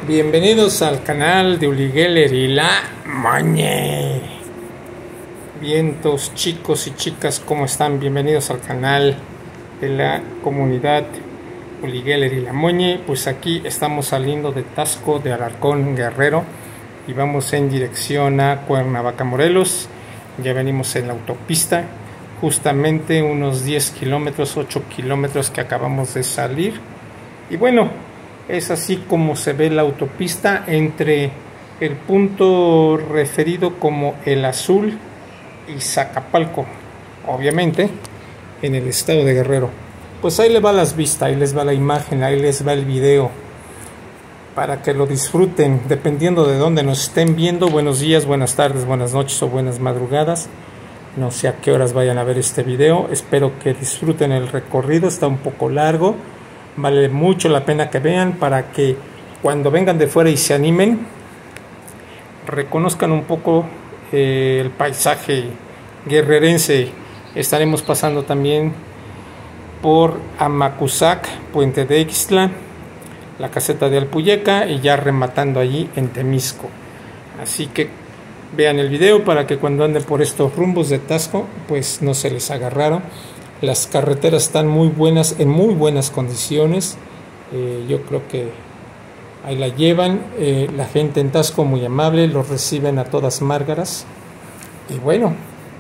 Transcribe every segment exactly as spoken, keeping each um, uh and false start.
Bienvenidos al canal de Uli Geller y la Moñe. Vientos, chicos y chicas, ¿cómo están? Bienvenidos al canal de la comunidad Uli Geller y la Moñe. Pues aquí estamos saliendo de Taxco de Alarcón, Guerrero, y vamos en dirección a Cuernavaca, Morelos. Ya venimos en la autopista, justamente unos diez kilómetros, ocho kilómetros que acabamos de salir. Y bueno, es así como se ve la autopista entre el punto referido como El Azul y Zacapalco, obviamente en el estado de Guerrero. Pues ahí les va las vistas, ahí les va la imagen, ahí les va el video para que lo disfruten dependiendo de dónde nos estén viendo. Buenos días, buenas tardes, buenas noches o buenas madrugadas. No sé a qué horas vayan a ver este video. Espero que disfruten el recorrido, está un poco largo. Vale mucho la pena que vean para que cuando vengan de fuera y se animen, reconozcan un poco eh, el paisaje guerrerense. Estaremos pasando también por Amacuzac, Puente de Ixtla, la caseta de Alpuyeca y ya rematando allí en Temisco. Así que vean el video para que cuando anden por estos rumbos de Taxco pues no se les haga raro. Las carreteras están muy buenas, en muy buenas condiciones. Eh, yo creo que ahí la llevan. Eh, la gente en Taxco muy amable, los reciben a todas márgaras. Y bueno,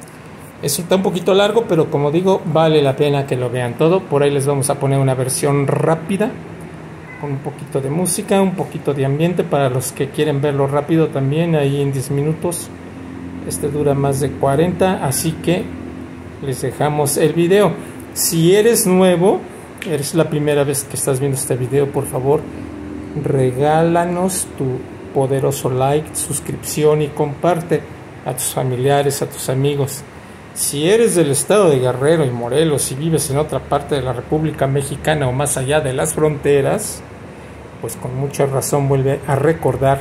eso está un poquito largo, pero como digo, vale la pena que lo vean todo. Por ahí les vamos a poner una versión rápida, con un poquito de música, un poquito de ambiente, para los que quieren verlo rápido también, ahí en diez minutos. Este dura más de cuarenta, así que les dejamos el video. Si eres nuevo, eres la primera vez que estás viendo este video, por favor, regálanos tu poderoso like, suscripción y comparte a tus familiares, a tus amigos. Si eres del estado de Guerrero y Morelos y vives en otra parte de la República Mexicana o más allá de las fronteras, pues con mucha razón vuelve a recordar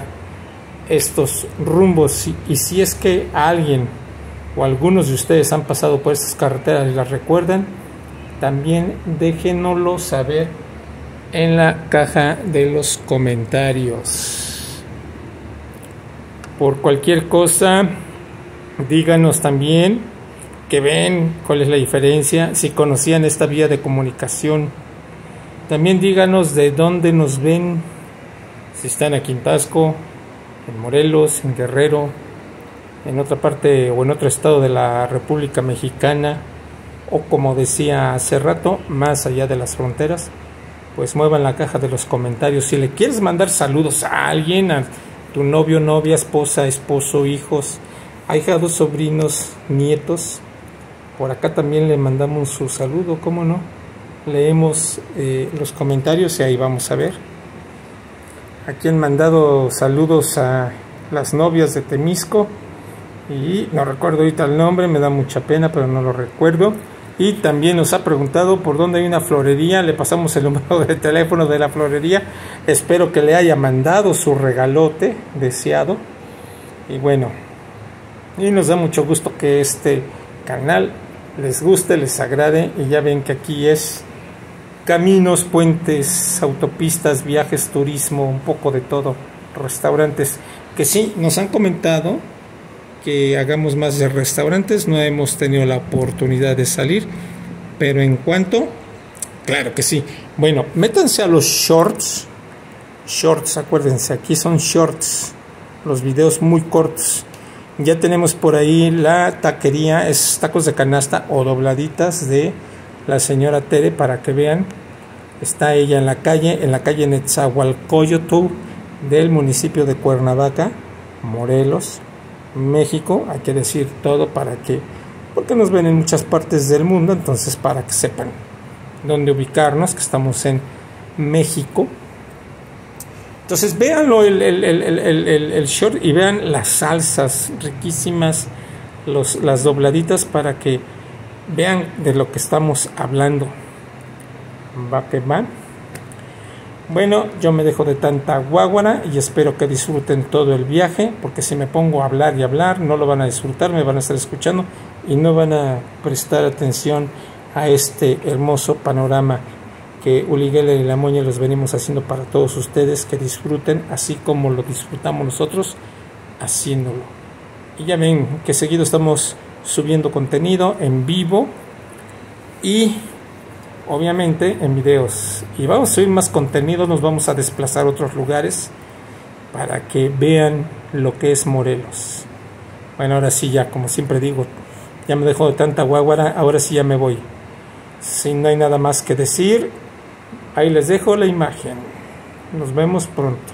estos rumbos. Y, y si es que alguien o algunos de ustedes han pasado por estas carreteras y las recuerdan, también déjenoslo saber en la caja de los comentarios. Por cualquier cosa, díganos también que ven cuál es la diferencia, si conocían esta vía de comunicación. También díganos de dónde nos ven, si están aquí en Taxco, en Morelos, en Guerrero, en otra parte o en otro estado de la República Mexicana, o como decía hace rato, más allá de las fronteras. Pues muevan la caja de los comentarios. Si le quieres mandar saludos a alguien, a tu novio, novia, esposa, esposo, hijos, ahijados, sobrinos, nietos, por acá también le mandamos su saludo, ¿cómo no? Leemos eh, los comentarios y ahí vamos a ver. Aquí han mandado saludos a las novias de Temisco, y no recuerdo ahorita el nombre, me da mucha pena, pero no lo recuerdo. Y también nos ha preguntado por dónde hay una florería. Le pasamos el número de teléfono de la florería. Espero que le haya mandado su regalote deseado. Y bueno, y nos da mucho gusto que este canal les guste, les agrade. Y ya ven que aquí es caminos, puentes, autopistas, viajes, turismo, un poco de todo, restaurantes, que sí, nos han comentado que hagamos más de restaurantes. No hemos tenido la oportunidad de salir, pero en cuanto, claro que sí. Bueno, métanse a los shorts, shorts, acuérdense, aquí son shorts, los videos muy cortos. Ya tenemos por ahí la taquería, es tacos de canasta o dobladitas de la señora Tere, para que vean. Está ella en la calle, en la calle Netzahualcoyotl del municipio de Cuernavaca, Morelos, México. Hay que decir todo para que, porque nos ven en muchas partes del mundo, entonces para que sepan dónde ubicarnos, que estamos en México. Entonces véanlo el, el, el, el, el, el short y vean las salsas riquísimas, los, las dobladitas, para que vean de lo que estamos hablando. Va que va. Bueno, yo me dejo de tanta guaguara y espero que disfruten todo el viaje, porque si me pongo a hablar y hablar no lo van a disfrutar, me van a estar escuchando y no van a prestar atención a este hermoso panorama que Uli Geller y La Moña los venimos haciendo para todos ustedes, que disfruten así como lo disfrutamos nosotros haciéndolo. Y ya ven que seguido estamos subiendo contenido en vivo y obviamente en videos, y vamos a subir más contenido, nos vamos a desplazar a otros lugares para que vean lo que es Morelos. Bueno, ahora sí, ya como siempre digo, ya me dejo de tanta guaguara, ahora sí ya me voy. Si no hay nada más que decir, ahí les dejo la imagen. Nos vemos pronto.